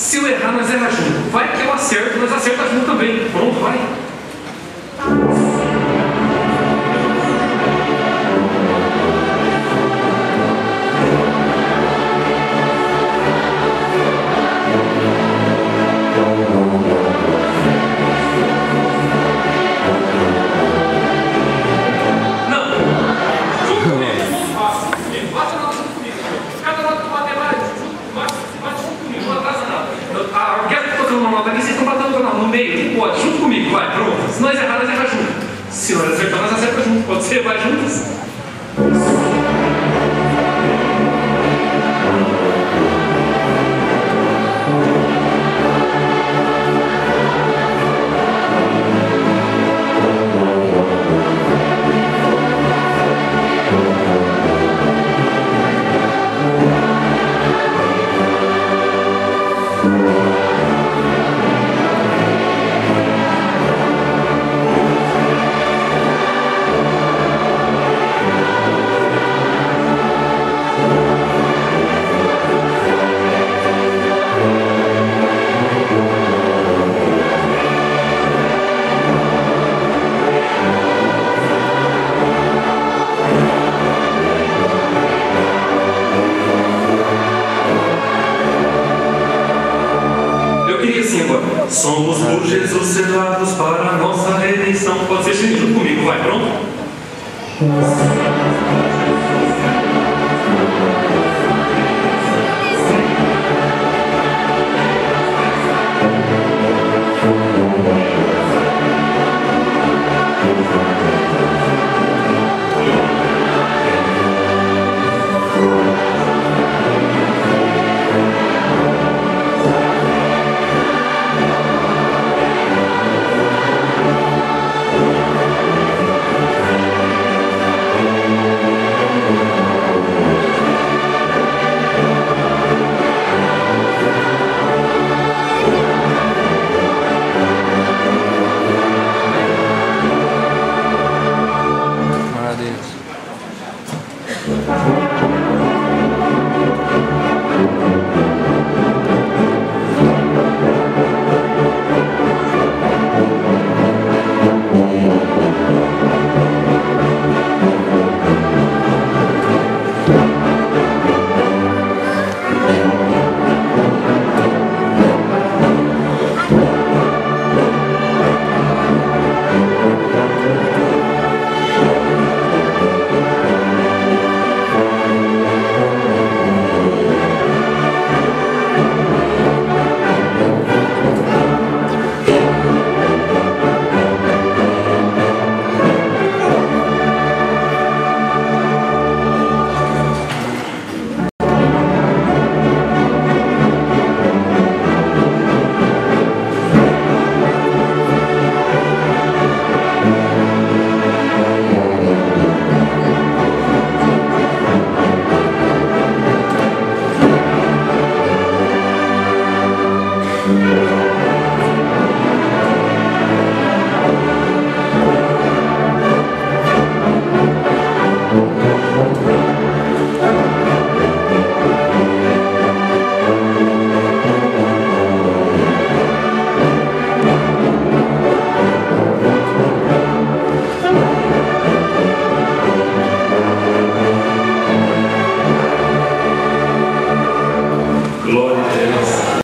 Se eu errar, nós erramos junto. Vai que eu acerto, nós acertamos junto também. Pronto, vai. No meio, pode, junto comigo, vai, pronto. Se nós errar, nós erramos junto. Se nós acertar, nós acertamos junto. Pode ser, vai juntos. Somos por Jesus selados para a nossa redenção. Pode ser junto comigo, vai, pronto?